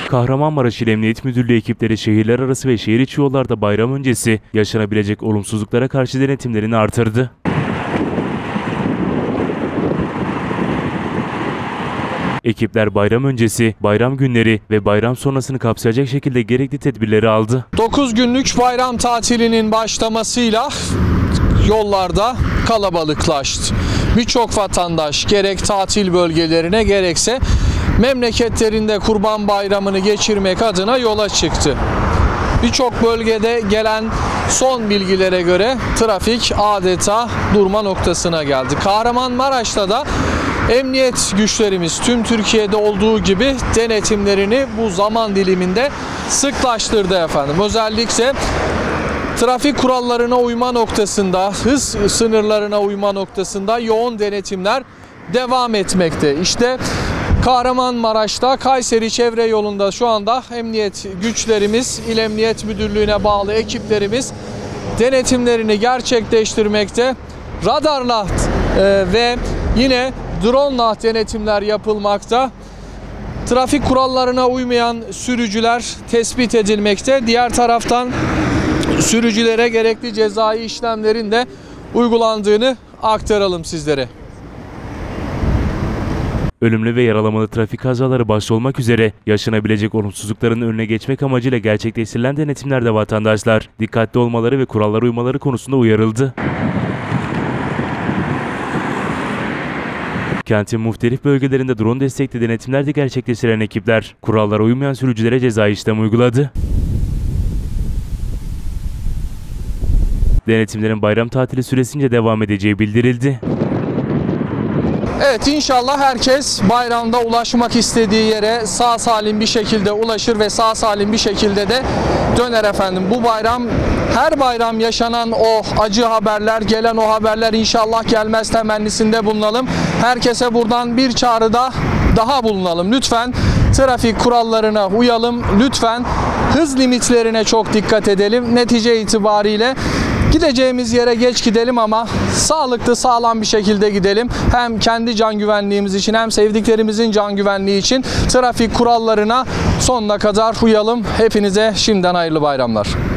Kahramanmaraş İl Emniyet Müdürlüğü ekipleri şehirler arası ve şehir içi yollarda bayram öncesi yaşanabilecek olumsuzluklara karşı denetimlerini artırdı. Ekipler bayram öncesi, bayram günleri ve bayram sonrasını kapsayacak şekilde gerekli tedbirleri aldı. 9 günlük bayram tatilinin başlamasıyla yollarda kalabalıklaştı. Birçok vatandaş gerek tatil bölgelerine gerekse memleketlerinde Kurban Bayramı'nı geçirmek adına yola çıktı. Birçok bölgede gelen son bilgilere göre trafik adeta durma noktasına geldi. Kahramanmaraş'ta da emniyet güçlerimiz tüm Türkiye'de olduğu gibi denetimlerini bu zaman diliminde sıklaştırdı efendim. Özellikle trafik kurallarına uyma noktasında, hız sınırlarına uyma noktasında yoğun denetimler devam etmekte. İşte Kahramanmaraş'ta Kayseri çevre yolunda şu anda emniyet güçlerimiz, İl Emniyet Müdürlüğü'ne bağlı ekiplerimiz denetimlerini gerçekleştirmekte. Radarla ve yine drone'la denetimler yapılmakta. Trafik kurallarına uymayan sürücüler tespit edilmekte. Diğer taraftan sürücülere gerekli cezai işlemlerin de uygulandığını aktaralım sizlere. Ölümlü ve yaralamalı trafik kazaları başta olmak üzere yaşanabilecek olumsuzlukların önüne geçmek amacıyla gerçekleştirilen denetimlerde vatandaşlar dikkatli olmaları ve kurallara uymaları konusunda uyarıldı. Kentin muhtelif bölgelerinde drone destekli denetimler de gerçekleştiren ekipler kurallara uymayan sürücülere cezai işlem uyguladı. Denetimlerin bayram tatili süresince devam edeceği bildirildi. Evet, inşallah herkes bayramda ulaşmak istediği yere sağ salim bir şekilde ulaşır ve sağ salim bir şekilde de döner efendim. Bu bayram, her bayram yaşanan o acı haberler, gelen o haberler inşallah gelmez temennisinde bulunalım. Herkese buradan bir çağrıda daha bulunalım. Lütfen trafik kurallarına uyalım. Lütfen hız limitlerine çok dikkat edelim. Netice itibariyle gideceğimiz yere geç gidelim ama sağlıklı, sağlam bir şekilde gidelim. Hem kendi can güvenliğimiz için hem sevdiklerimizin can güvenliği için trafik kurallarına sonuna kadar uyalım. Hepinize şimdiden hayırlı bayramlar.